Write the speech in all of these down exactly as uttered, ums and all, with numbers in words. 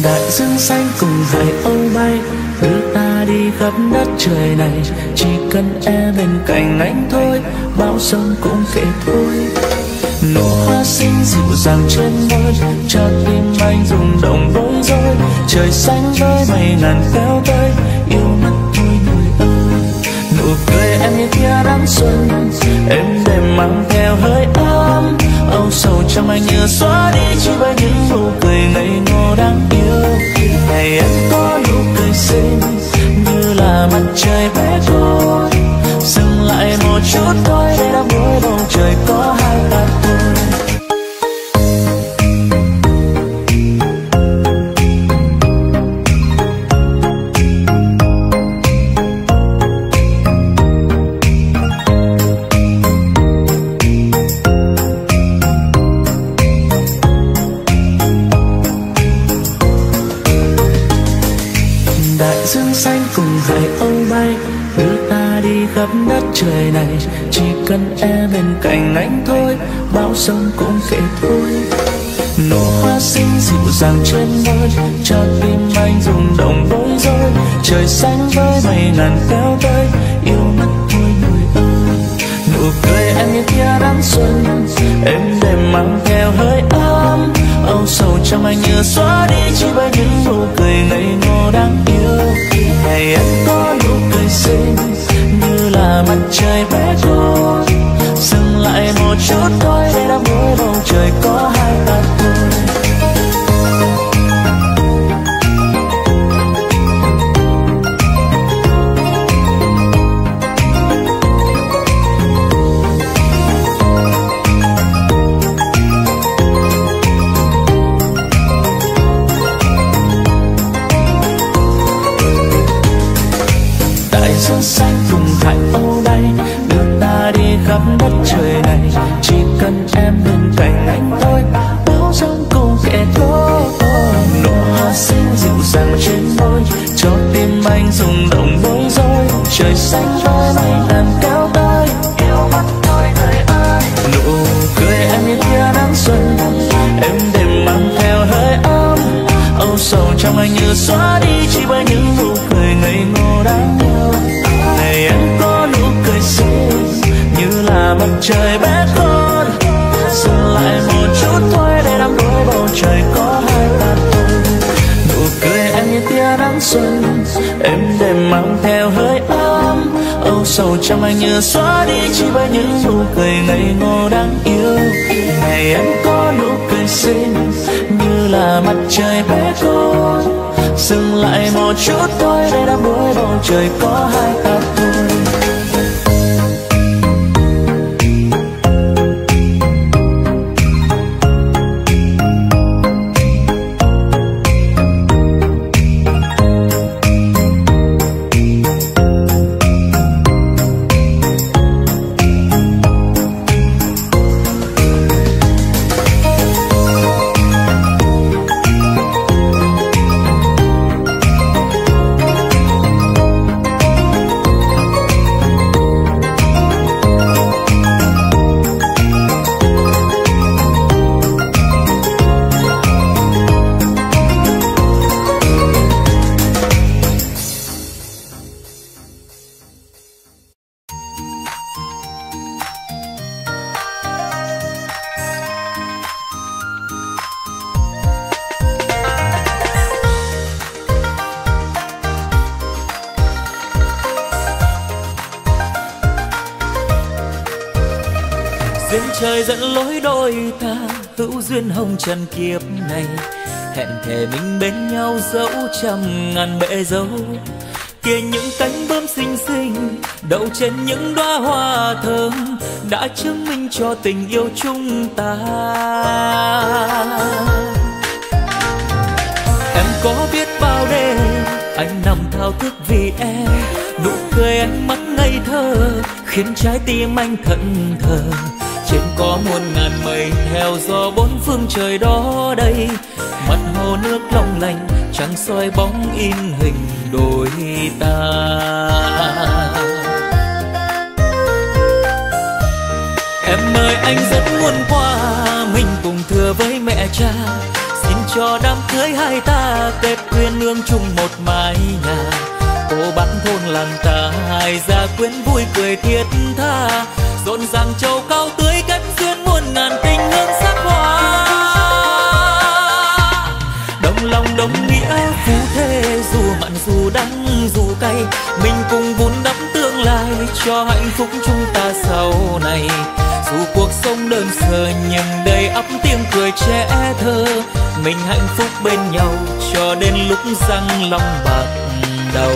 Đại dương xanh cùng hải âu bay đưa ta đi khắp đất trời này. Chỉ cần em bên cạnh anh thôi, bao sông cũng kể thôi. Nụ hoa xinh dịu dàng trên môi, cho tim anh rung động bối rối. Trời xanh với mây ngàn kéo tới, yêu mất thôi người ơi. Nụ cười em như tia nắng xuân, em đêm mang theo hơi ấm. Âu sầu trong anh như xóa đi chỉ với những nụ cười ngây ngô đáng yêu. Ngày em có nụ cười xinh như là mặt trời bé con. Dừng lại một chút thôi để đắm đuối bầu trời có hai ta thôi. Dương xanh cùng hải âu bay đưa ta đi khắp đất trời này. Chỉ cần em bên cạnh anh thôi, bao sông cũng kể thôi. Nụ hoa xinh dịu dàng trên môi, cho tim anh rung động bối rối. Trời xanh với mây ngàn kéo tới, yêu mất thôi người ơi. Nụ cười em như tia nắng xuân, em đêm mang theo hơi ấm. Âu sầu trong anh như xóa đi chỉ với những nụ cười ngây ngô đáng yêu. Ngày em có nụ cười xinh như là mặt trời bé con. Dừng lại một chút thôi để đắm đuối bầu trời có hai ta thôi. Dương xanh cùng hải âu bay đưa ta đi khắp đất trời này. Chỉ cần em bên cạnh anh thôi, bao sông cùng kể thôi. Nụ hoa xinh dịu dàng trên môi, cho tim anh rung động bối rối. Trời xanh với mây ngàn kéo tới, yêu mất thôi người ơi. Nụ cười em như tia nắng xuân, em đêm mang theo hơi ấm. Âu sầu trong anh như xóa đi chỉ với những nụ cười ngây ngô đáng yêu. Ngày em có nụ cười xinh như là mặt trời bé con. Dừng lại một chút thôi để đắm đuối bầu trời có hai ta thôi. Nụ cười em như tia nắng xuân, em đêm mang theo hơi ấm. Âu sầu trong anh như xóa đi chỉ với những nụ cười ngây ngô đáng yêu. Ngày em có nụ cười xinh như là mặt trời bé con. Dừng lại một chút thôi để đắm đuối bầu trời có hai ta thôi. Duyên trời dẫn lối đôi ta, hữu duyên hồng trần kiếp này. Hẹn thề mình bên nhau dẫu trăm ngàn bể dâu. Kia những cánh bướm xinh xinh đậu trên những đóa hoa thơm, đã chứng minh cho tình yêu chúng ta. Em có biết bao đêm anh nằm thao thức vì em, nụ cười ánh mắt ngây thơ khiến trái tim anh thẫn thờ. Trên có muôn ngàn mây theo gió bốn phương trời đó đây, mặt hồ nước long lanh trăng soi bóng in hình đôi ta. Em ơi anh rất muốn qua mình cùng thưa với mẹ cha, xin cho đám cưới hai ta kết uyên ương chung một mái nhà. Cô bác thôn làng ta hai gia quyến vui cười thiết tha, rộn ràng châu cao tưới kết duyên muôn ngàn tình hương sắc hoa. Đồng lòng đồng nghĩa phú thế, dù mặn dù đắng dù cay, mình cùng vun đắp tương lai cho hạnh phúc chúng ta sau này. Dù cuộc sống đơn sơ nhưng đầy ắp tiếng cười trẻ thơ, mình hạnh phúc bên nhau cho đến lúc răng long bạc đầu.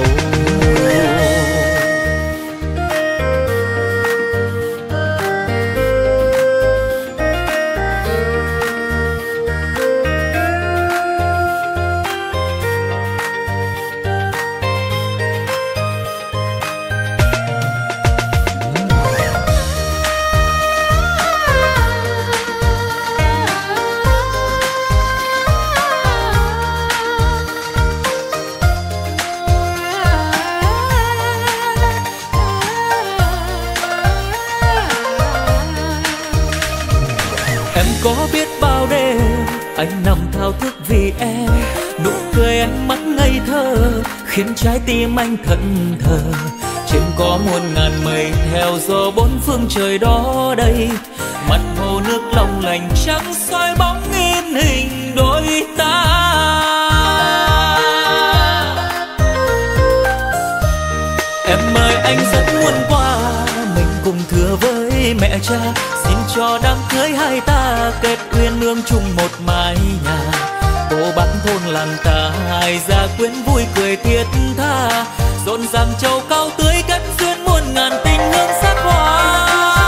Có biết bao đêm anh nằm thao thức vì em, nụ cười ánh mắt ngây thơ khiến trái tim anh thẫn thờ. Trên có muôn ngàn mây theo gió bốn phương trời đó đây, mặt hồ nước long lanh trắng soi bóng in hình đôi ta. Em ơi anh rất muốn qua, mình cùng thưa với mẹ cha, xin cho đám cưới hai ta kết uyên ương chung một mái nhà. Cô bác thôn làng ta hai gia quyến vui cười thiết tha, rộn ràng châu cao tưới kết duyên muôn ngàn tình hương sắc hoa.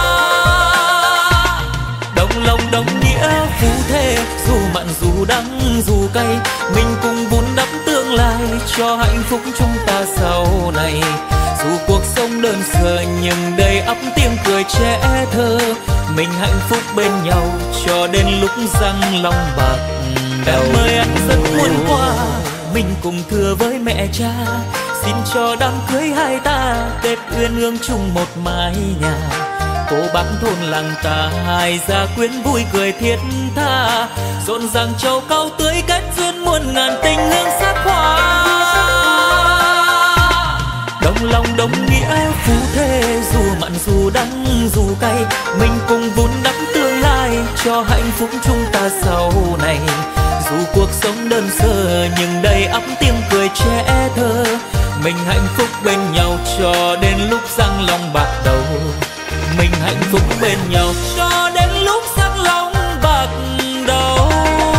Đồng lòng đồng nghĩa phú thế, dù mặn dù đắng dù cay, mình cùng vun đắp tương lai cho hạnh phúc chúng ta sau này. Dù cuộc sống đơn sơ nhưng đầy ắp tiếng cười trẻ thơ, mình hạnh phúc bên nhau cho đến lúc răng long bạc đầu. Em ơi anh rất muốn qua, mình cùng thưa với mẹ cha, xin cho đám cưới hai ta kết uyên ương chung một mái nhà. Cô bác thôn làng ta hai gia quyến vui cười thiết tha, rộn ràng châu cao tưới kết duyên muôn ngàn tình hương sắc hoa. Đồng lòng đồng nghĩa phú thế, dù mặn dù đắng dù cay, mình cùng vun đắp tương lai cho hạnh phúc chúng ta sau này. Dù cuộc sống đơn sơ nhưng đầy ắp tiếng cười trẻ thơ, mình hạnh phúc bên nhau cho đến lúc răng long bạc đầu. Mình hạnh phúc bên nhau cho đến lúc răng long bạc đầu.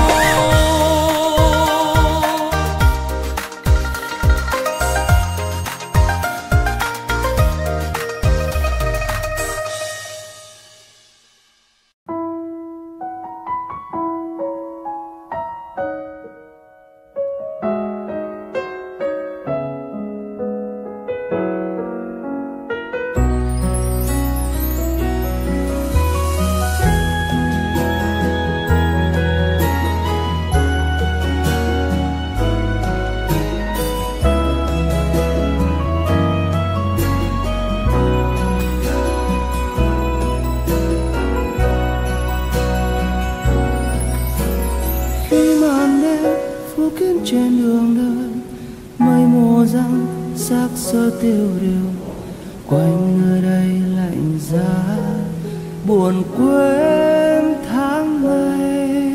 Trên đường đời mây mù răng xác sơ tiêu điều, quanh nơi đây lạnh giá buồn quên tháng ngày.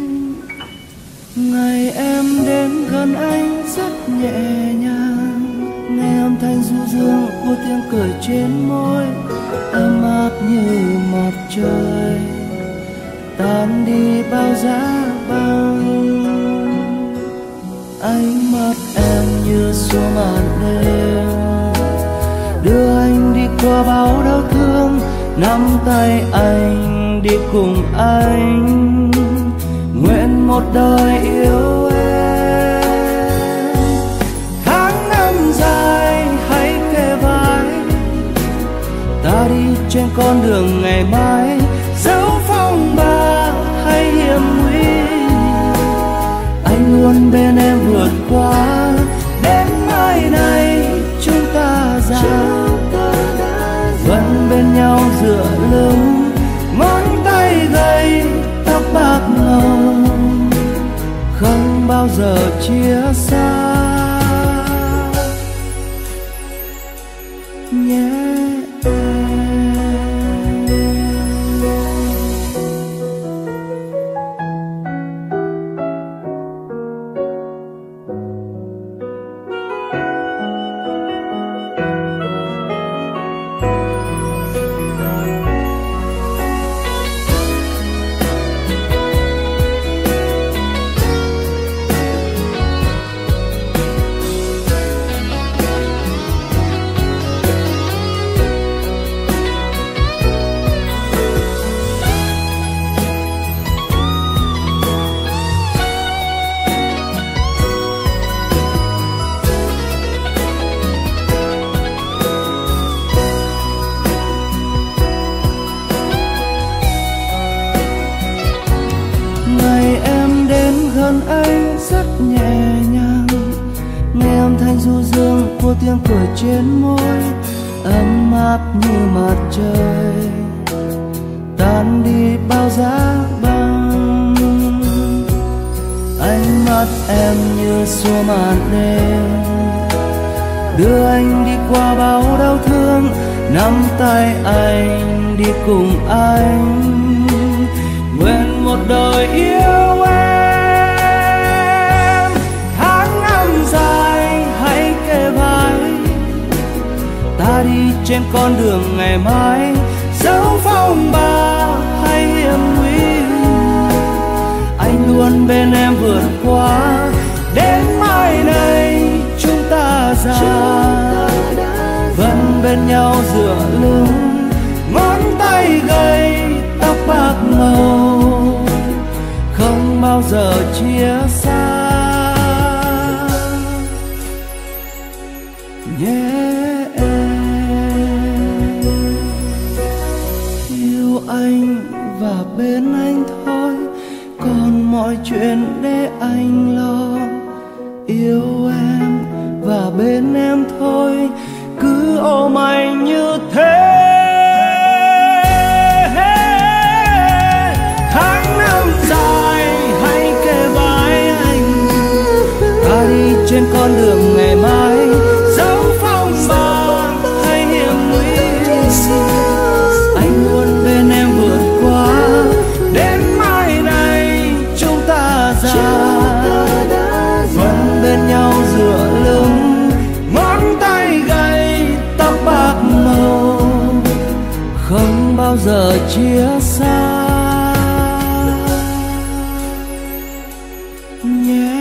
Ngày em đến gần anh rất nhẹ nhàng, nghe âm thanh du dương của tiếng cười trên môi, ấm áp như mặt trời tan đi bao giá băng. Ánh mắt em như xua màn đêm, đưa anh đi qua bao đau thương, nắm tay anh đi cùng anh, nguyện một đời yêu em. Tháng năm dài hãy kề vai, ta đi trên con đường ngày mai, dẫu phong ba hay hiểm nguy, anh luôn bên em vượt qua. Đến mai này chúng ta già, vẫn bên nhau dựa lưng, ngón tay gầy tóc bạc ngầu, khói giờ chia xa nhé em. Tiếng cười trên môi ấm áp như mặt trời tan đi bao giá băng. Ánh mắt em như xua màn đêm đưa anh đi qua bao đau thương, nắm tay anh đi cùng anh nguyện một đời yêu em. Tháng năm dài hãy kề vai ta đi trên con đường ngày mai, dẫu phong ba hay hiểm nguy anh luôn bên em vượt qua. Đến mai này chúng ta già vẫn bên nhau dựa lưng, ngón tay gầy tóc bạc màu không bao giờ chia xa nhé. Anh và bên anh thôi, còn mọi chuyện để anh lo. Yêu em và bên em thôi, cứ ôm anh như thế. Tháng năm dài hãy kề vai anh ta đi trên con đường ngày mai, dẫu phong ba hay hiểm nguy anh luôn bên em vượt qua. Đến mai này chúng ta già vẫn bên nhau dựa lưng, ngón tay gầy tóc bạc màu không bao giờ chia xa nhé.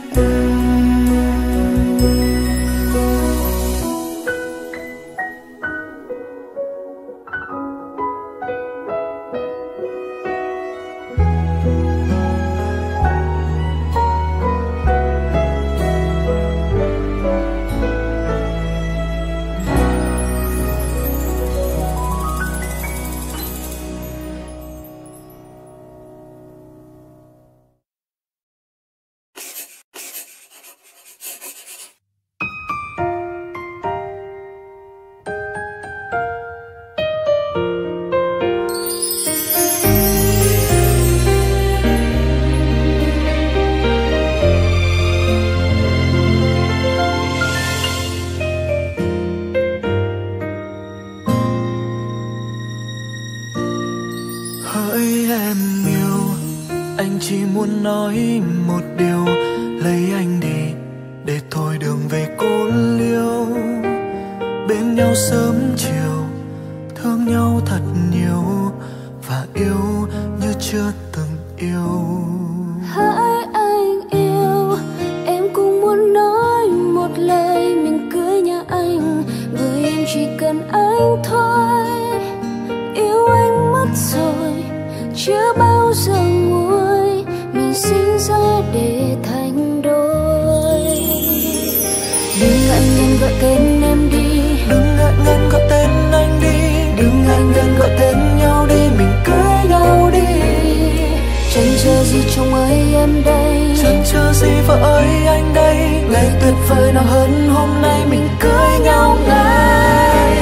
nói một điều, lấy anh đi để thôi đường về cô liêu. Bên nhau sớm chiều, thương nhau thật nhiều và yêu như chưa từng yêu. Hỡi anh yêu, em cũng muốn nói một lời mình cưới nhà anh, với em chỉ cần anh thôi. Yêu anh mất rồi, chưa bao giờ nguôi, mình sinh ra để thành đôi. Đừng ngại ngần gọi tên em đi, đừng ngại ngần gọi tên anh đi, đừng ngại ngần gọi tên nhau đi, mình cưới nhau đi. Chẳng chờ gì chồng ơi em đây, chẳng chờ gì vợ ơi anh đây. Ngày tuyệt vời nào hơn hôm nay mình cưới nhau ngay.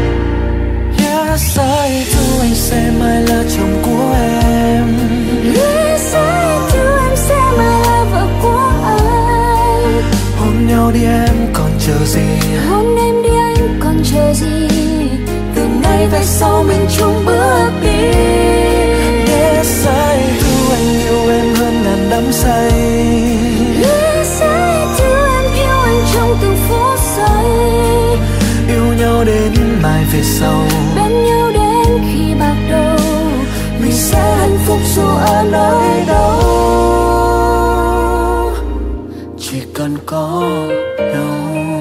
Yes, I do, anh sẽ mãi là chồng của em. Yes, I do, em sẽ mãi là vợ của anh. nhau đi em còn chờ gì, hôn em đi anh còn chờ gì, từ nay về sau mình chung bước đi. Yes I do, anh yêu em hơn ngàn đắm say. Yes I do, em yêu anh trong từng phút giây. Yêu nhau đến mai về sau, bên nhau đến khi bạc đầu, mình sẽ hạnh phúc dù ở nơi đâu, chỉ cần có nhau.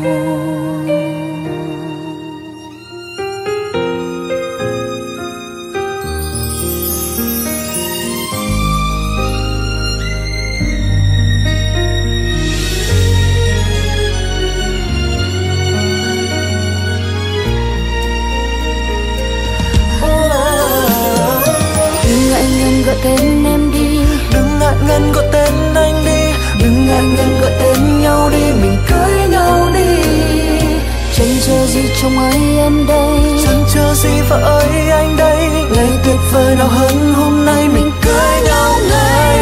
Gọi tên em đi, đừng ngại ngần gọi tên anh đi, đừng ngại ngần gọi tên nhau đi, mình cưới nhau đi. Chẳng chờ gì trong ai em đây, chẳng chờ gì vợ ơi anh đây. Ngày tuyệt vời nào hơn hôm nay mình cưới nhau ngay.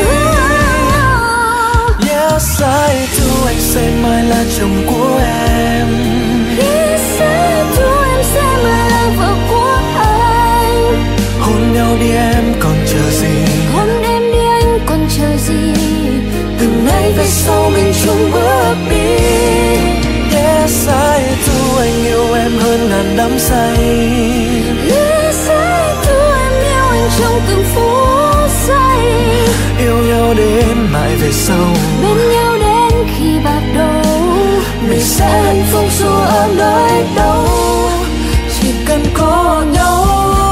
Yes I do, anh sẽ mãi là chồng của em. Yes I do, em sẽ mãi là vợ của anh. Hôn nhau đi em còn chờ gì, hôn em đi anh còn chờ gì, từ nay về sau mình chung bước đi. Yes I do, anh yêu em hơn ngàn đắm say. Yes I do, em yêu anh trong từng phút giây. Yêu nhau đến mãi về sau, bên nhau đến khi bạc đầu, mình sẽ hạnh phúc dù ở nơi đâu, chỉ cần có nhau.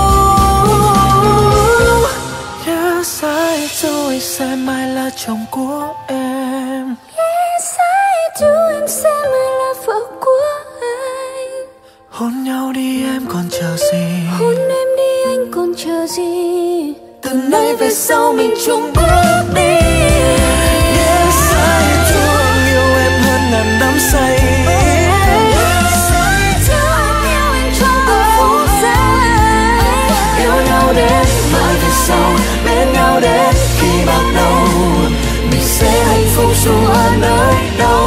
Yes I do, anh sẽ mãi là chồng của em. Yes I do, em sẽ mãi là vợ của anh. Hôn nhau đi em còn chờ gì, hôn em đi anh còn chờ gì, từ nay về sau mình chung bước đi. Yes I do, anh yêu em hơn ngàn đắm say. Yes I do, em yêu anh trong từng phút giây. Yêu nhau đến mãi về sau, bên nhau đến khi bạc đầu, mình sẽ hạnh phúc dù ở nơi đâu,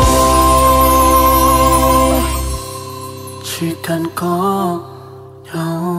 chỉ cần có nhau.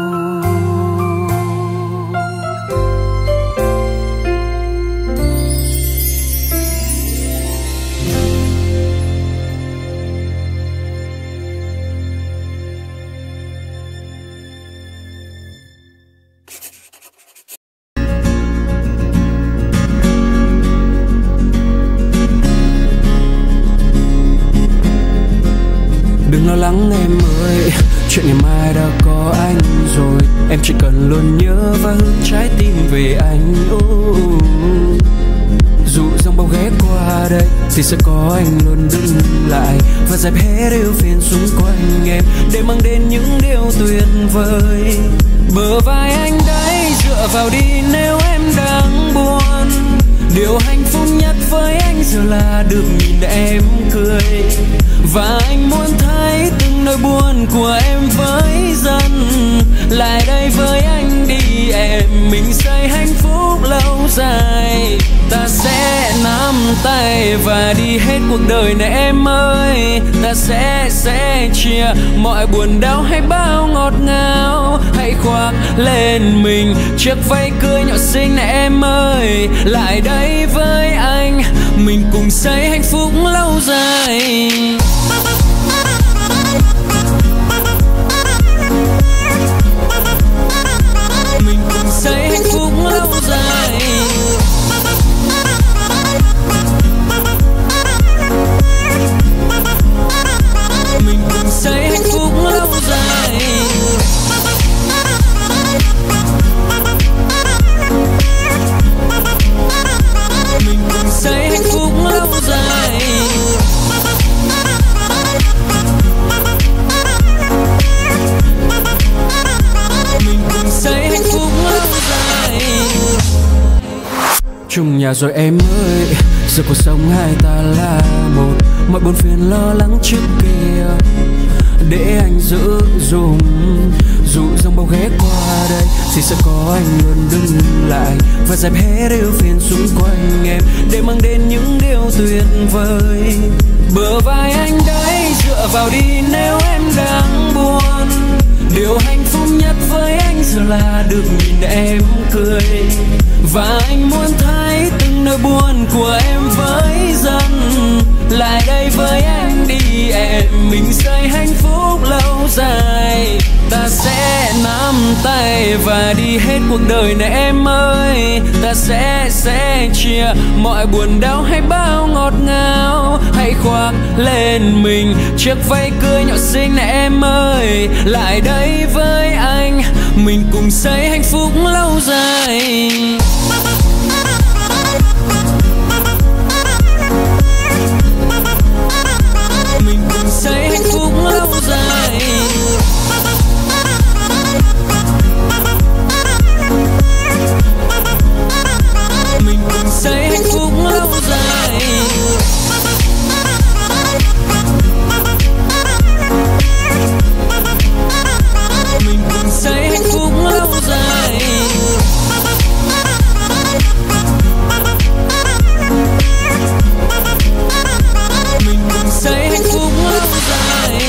Đừng lo lắng em ơi, chuyện ngày mai đã có anh rồi. Em chỉ cần luôn nhớ và hướng trái tim về anh. oh. Dù dòng bao ghé qua đây thì sẽ có anh luôn đứng lại và dẹp hết ưu phiền xung quanh em, để mang đến những điều tuyệt vời. Bờ vai anh đấy dựa vào đi nếu em đang buồn. Điều hạnh phúc nhất với anh giờ là được nhìn em cười, và anh muốn thấy từng nỗi buồn của em với dần. Lại đây với anh đi em, mình xây hạnh phúc lâu dài. Ta sẽ nắm tay và đi hết cuộc đời này em ơi. Ta sẽ sẽ chia mọi buồn đau hay bao ngọt ngào. Hãy khoác lên mình chiếc váy cưới nhỏ xinh này em ơi. Lại đây với anh, mình cùng xây hạnh phúc lâu dài. Mình cùng xây hạnh phúc lâu dài. Mình cùng xây hạnh phúc lâu dài. Mình cùng xây hạnh phúc lâu dài. Mình cùng xây hạnh phúc lâu dài. Chung nhà rồi em ơi, giờ cuộc sống hai ta là một. Mọi buồn phiền lo lắng trước kia để anh giữ dùm. Dù dòng bao ghé qua đây thì sẽ có anh luôn đứng lại và dẹp hết ưu phiền xung quanh em để mang đến những điều tuyệt vời. Bờ vai anh đấy dựa vào đi nếu em đang buồn. Điều hạnh phúc nhất với anh giờ là được nhìn em cười, và anh muốn thấy từng nỗi buồn của em với dần. Lại đây với anh đi em, mình xây hạnh phúc lâu dài. Ta sẽ nắm tay và đi hết cuộc đời này em ơi. Ta sẽ sẽ chia mọi buồn đau hay bao ngọt ngào. Hãy khoác lên mình chiếc váy cưới nhỏ xinh này em ơi. Lại đây với anh, mình cùng xây hạnh phúc lâu dài. Mình cùng xây hạnh phúc lâu dài. Mình cùng xây hạnh phúc lâu dài. Mình cùng xây hạnh phúc lâu dài. Mình cùng xây hạnh phúc lâu dài.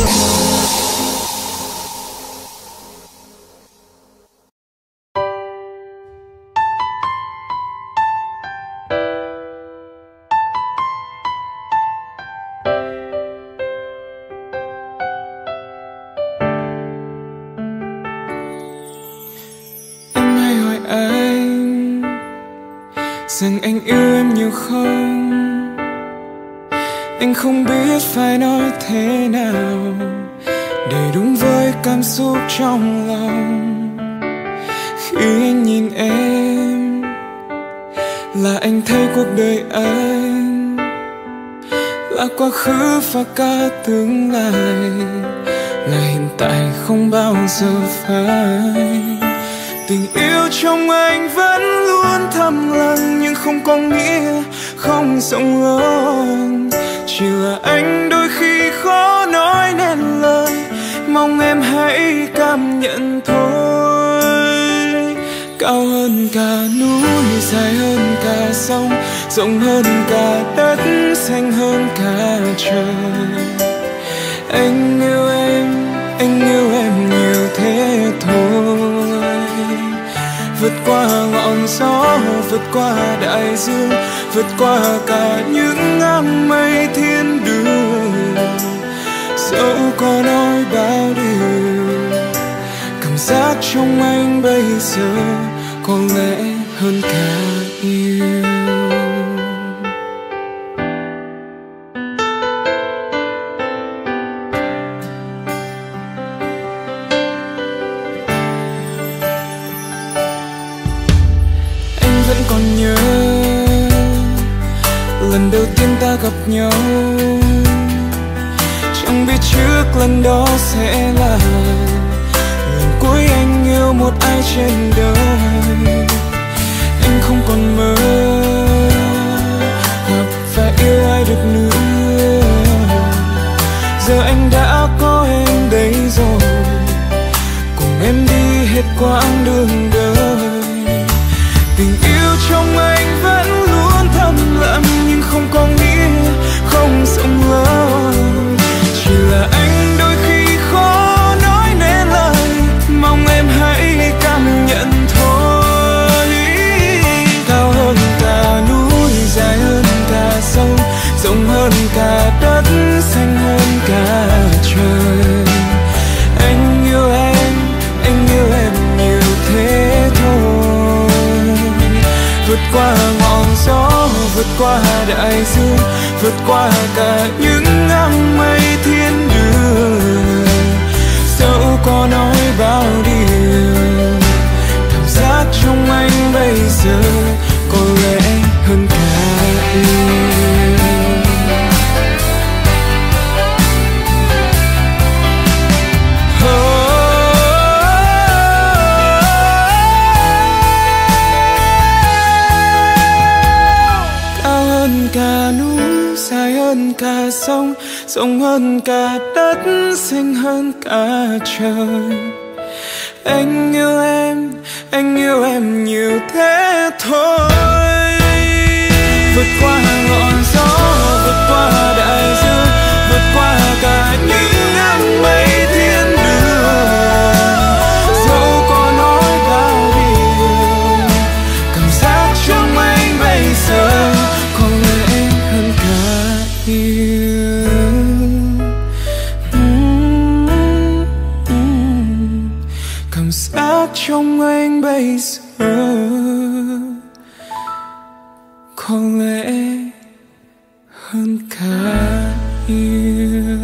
Rằng anh yêu em nhiều không? Anh không biết phải nói thế nào để đúng với cảm xúc trong lòng. Khi anh nhìn em là anh thấy cuộc đời anh là quá khứ và cả tương lai, là hiện tại không bao giờ phai. Tình yêu trong anh vẫn luôn thầm lặng, nhưng không có nghĩa không rộng lớn. Chỉ là anh đôi khi khó nói nên lời, mong em hãy cảm nhận thôi. Cao hơn cả núi, dài hơn cả sông, rộng hơn cả đất, xanh hơn cả trời. Anh yêu em, anh yêu em nhiều thế thôi. Vượt qua ngọn gió, vượt qua đại dương, vượt qua cả những áng mây thiên đường. Dẫu có nói bao điều, cảm giác trong anh bây giờ có lẽ hơn cả yêu. Còn nhớ lần đầu tiên ta gặp nhau, chẳng biết trước lần đó sẽ là lần cuối anh yêu một ai trên đời. Anh không còn mơ gặp và yêu ai được nữa. Giờ anh đã có em đây rồi, cùng em đi hết quãng đường đời. Tình yêu trong anh vẫn luôn thầm lặng, nhưng không có nghĩa không rộng lớn. Chỉ là anh đôi khi khó nói nên lời, mong em hãy cảm nhận thôi. Cao hơn cả núi, dài hơn cả sông, rộng hơn cả đất, xanh hơn cả trời. Anh yêu em, anh yêu em nhiều thế thôi. Vượt qua ngọn gió, vượt qua đại dương, vượt qua cả những áng mây thiên đường. Dẫu có nói bao điều, cảm giác trong anh bây giờ có lẽ hơn cả yêu. Cả núi, dài hơn cả sông, rộng hơn cả đất, xanh hơn cả trời. Anh yêu em, anh yêu em nhiều thế thôi. Vượt qua ngọn gió, vượt qua đại dương, vượt qua cả những nắng mây thiên đường. Dẫu có nói bao điều, cảm giác trong anh bây giờ có lẽ hơn cả yêu. Cảm giác trong anh bây giờ có lẽ hơn cả yêu.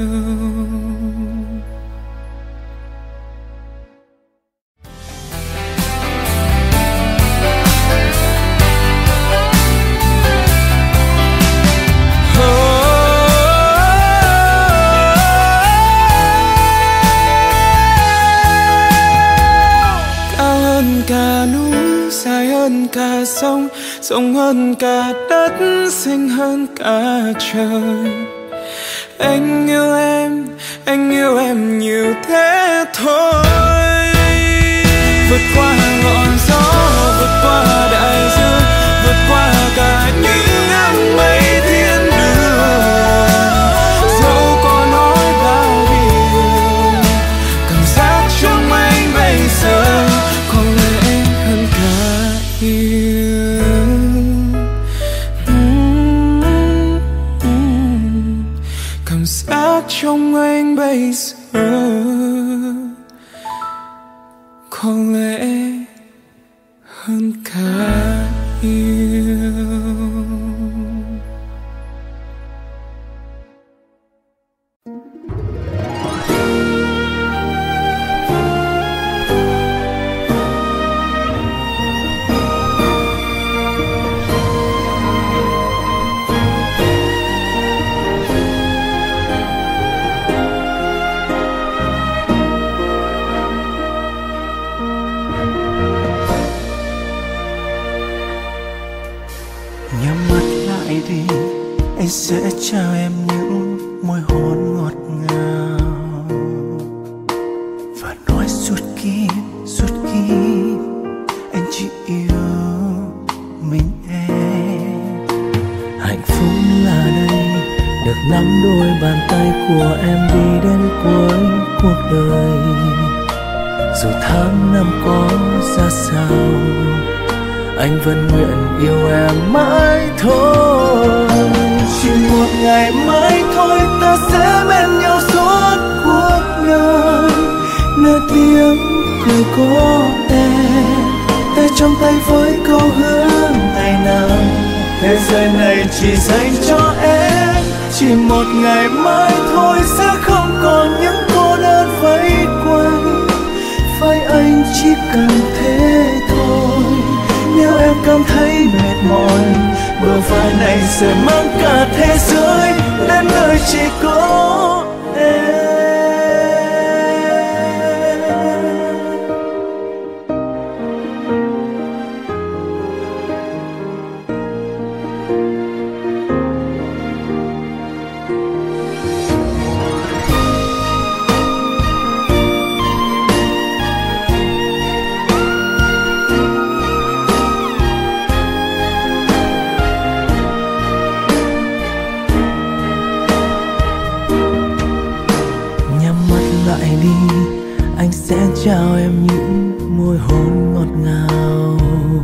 Cả núi dài hơn cả sông, rộng hơn cả đất, xinh hơn cả trời. Anh yêu em, anh yêu em nhiều thế thôi. Vượt qua ngọn gió, vượt qua đại dương, vượt qua cả những nắng mây thiên đường. Dẫu có nói bao điều, cảm giác trong anh bây giờ có lẽ hơn cả yêu. Cảm giác trong anh bây giờ có lẽ hơn cả yêu. Anh sẽ trao em những môi hôn ngọt ngào và nói suốt kiếp, suốt kiếp anh chỉ yêu mình em. Hạnh phúc là đây, được nắm đôi bàn tay của em đi đến cuối cuộc đời. Dù tháng năm có ra sao, anh vẫn nguyện yêu em mãi thôi. Chỉ một ngày mãi thôi, ta sẽ bên nhau suốt cuộc đời. Nơi tiếng cười có em, tay trong tay với câu hứa ngày nào thế giới này chỉ dành cho em. Chỉ một ngày mãi thôi, sẽ không còn những cô đơn vây quanh. Phải anh chỉ cần thế thôi. Nếu em cảm thấy mệt mỏi, bờ vai này sẽ mang cả thế giới đến nơi chỉ có em. Anh sẽ trao em những môi hôn ngọt ngào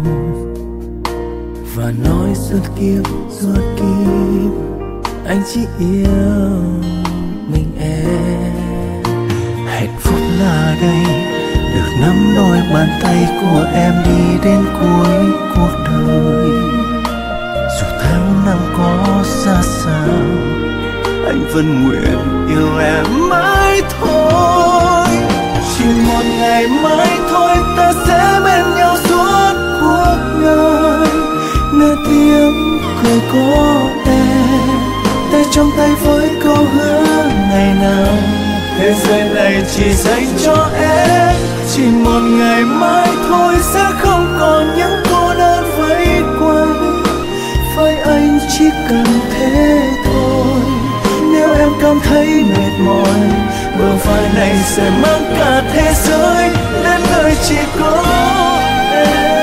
và nói suốt kiếp, suốt kiếp anh chỉ yêu mình em. Hạnh phúc là đây, được nắm đôi bàn tay của em đi đến cuối cuộc đời. Dù tháng năm có xa sao, anh vẫn nguyện yêu em mãi thôi. Chỉ một ngày mãi thôi, ta sẽ bên nhau suốt cuộc đời. Nơi tiếng cười có em, tay trong tay với câu hứa ngày nào thế giới này chỉ dành cho em. Chỉ một ngày mãi thôi, sẽ không còn những cô đơn vây quanh. Phải anh chỉ cần thế thôi. Nếu em cảm thấy mệt mỏi, bờ vai này sẽ mang cả thế giới đến nơi đời chỉ có em.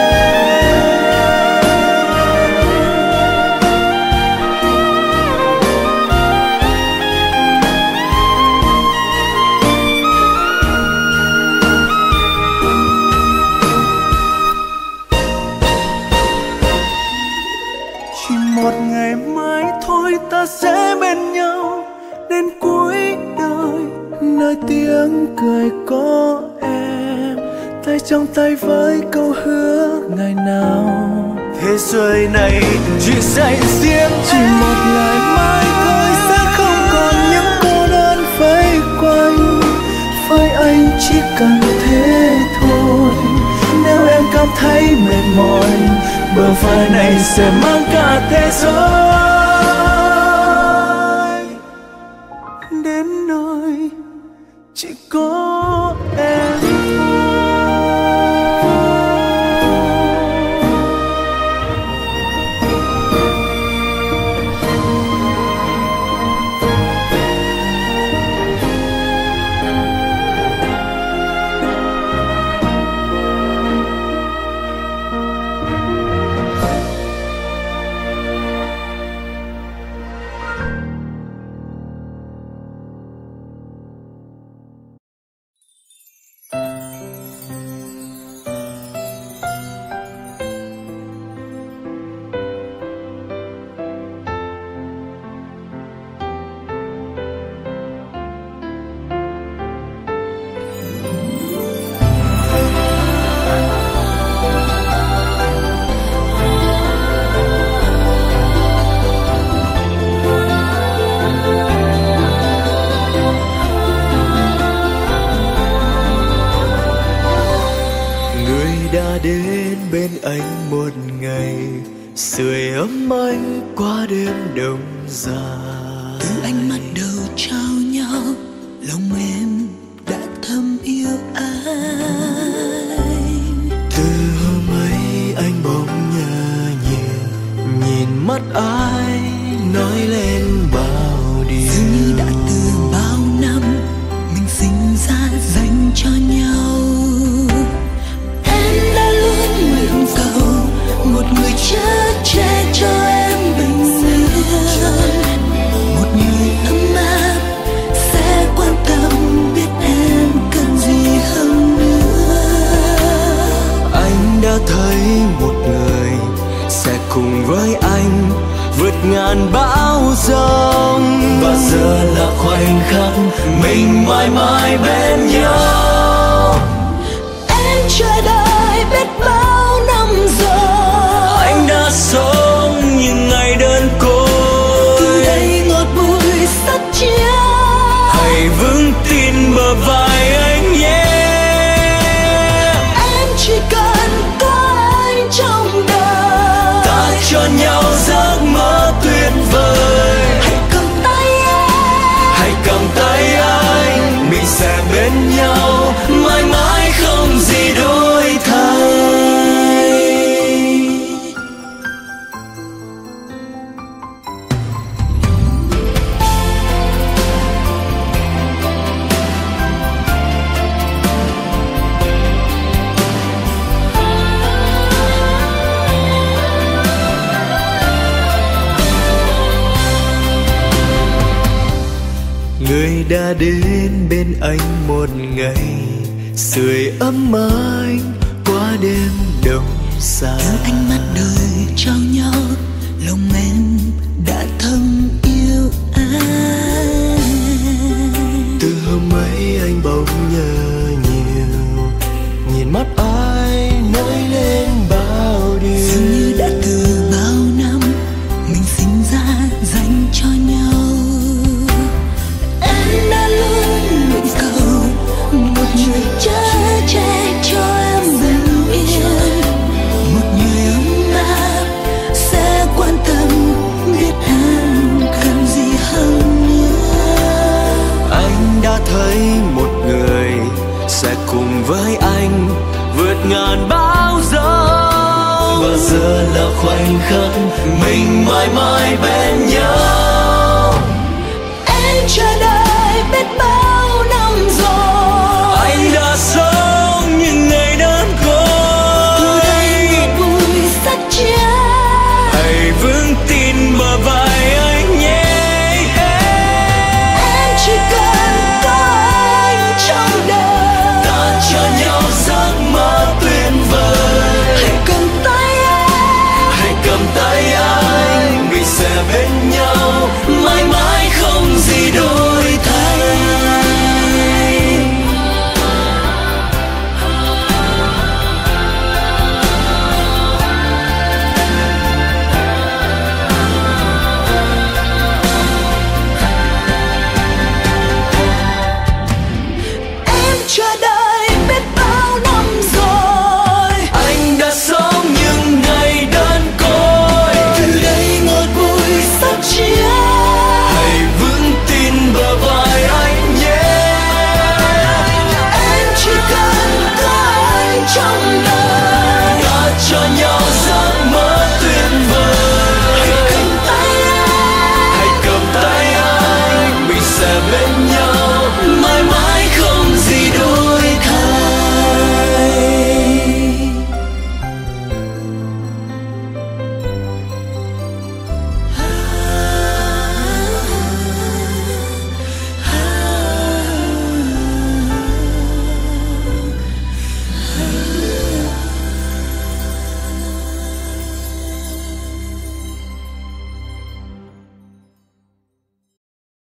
Chỉ một ngày mai thôi ta sẽ bên nhau đến cuối đời, nơi tiếng cười có em, tay trong tay với câu hứa ngày nào Thế giới này chỉ dành riêng chỉ em. một ngày mai thôi sẽ không còn những cô đơn vây quanh, với anh chỉ cần thế thôi. Nếu em cảm thấy mệt mỏi, bờ vai này sẽ mang cả thế giới đến nơi chỉ có em. đã đến bên anh một ngày, sưởi ấm anh qua đêm đông dài. Từ ánh mắt đầu trao nhau, lòng em đã thầm yêu anh. Từ hôm ấy anh bỗng nhớ nhiều, nhìn mắt ai nói lên bao điều. Dường như đã từ bao năm mình sinh ra dành cho nhau. Em đã luôn nguyện cầu một người chở che cho em bình yên, một người ấm áp sẽ quan tâm biết em cần gì hơn nữa. Anh đã thấy một người sẽ cùng với anh vượt ngàn bão giông, và giờ là khoảnh khắc mình mãi mãi bên nhau. Em chờ đợi biết bao năm rồi, Anh đã sống những ngày đơn côi, từ đây ngọt bùi sắt chia. hãy vững tin bờ vai anh nhé. Em chỉ cần có anh trong đời, Ta cho nhau giấc mơ tuyệt vời. hãy cầm tay em, Hãy cầm tay anh, mình sẽ bên nhau mãi mãi không gì đổi thay. Người đã đến bên anh một ngày, sưởi ấm anh qua đêm đông xa. từ ánh mắt đời trao nhau, lòng em đã thầm yêu anh. Từ hôm ấy anh bỗng nhớ nhiều, nhìn mắt ai nói lên bao điều. Dường như đã từ bao năm mình sinh ra dành cho nhau. Em đã luôn nguyện cầu một người chở che cho em bình yên, một người ấm áp sẽ quan tâm biết em cần gì hơn nữa. Anh đã thấy một người sẽ cùng với anh vượt ngàn bão giông, và giờ là khoảnh khắc mình mãi mãi bên nhau.